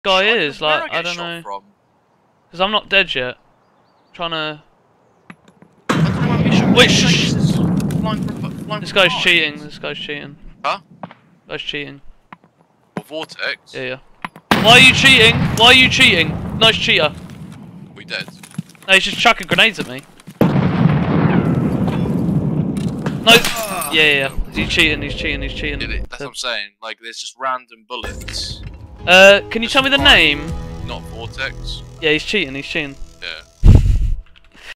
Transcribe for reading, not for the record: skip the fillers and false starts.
guy is. Where Like, I I get don't shot know. from? Because I'm not dead yet. Trying to. I don't know where I get shot. Wait, This shh. is flying from This guy's behind. cheating. This guy's cheating. Huh? Guy's cheating. Or Vortex? Yeah, yeah. Why are you cheating? Why are you cheating? Nice cheater. We dead. No, he's just chucking grenades at me. No. Yeah, yeah, yeah. He's cheating. He's cheating. He's cheating. That's what I'm saying. Like, there's just random bullets. Can you tell me the name? Not Vortex. Yeah, he's cheating. He's cheating.